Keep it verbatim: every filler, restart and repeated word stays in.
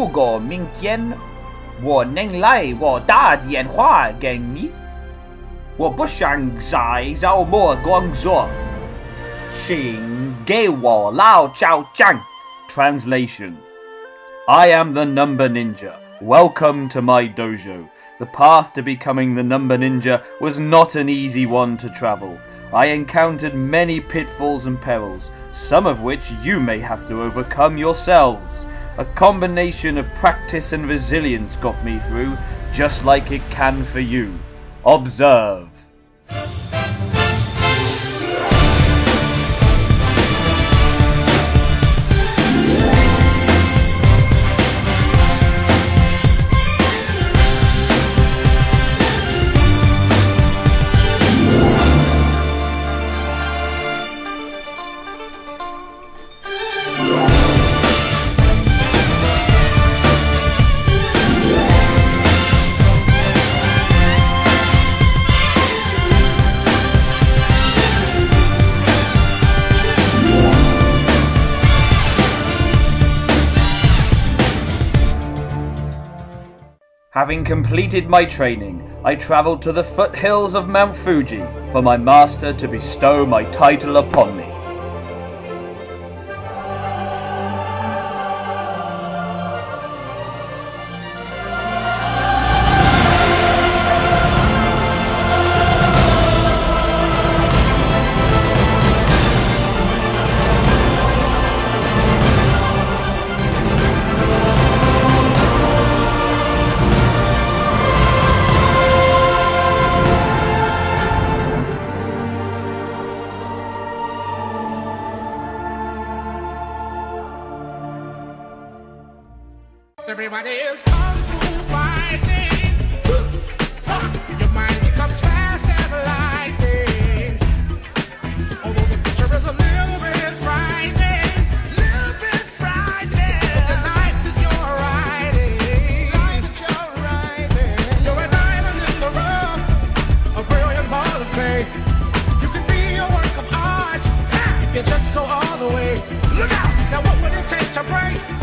过明天，我能来我打电话给你。我不想在周末工作，请给我老教长。 Translation: I am the Number Ninja. Welcome to my dojo. The path to becoming the Number Ninja was not an easy one to travel. I encountered many pitfalls and perils, some of which you may have to overcome yourselves. A combination of practice and resilience got me through, just like it can for you. Observe. Having completed my training, I travelled to the foothills of Mount Fuji for my master to bestow my title upon me. Everybody is kung fu fighting. Your mind becomes fast as lightning. Although the future is a little bit frightening, little bit frightening. The life that you're riding, life that you're riding. You're a diamond in the rough, a brilliant ball of clay. You can be a work of art if you just go all the way. Look out! Now what would it take to break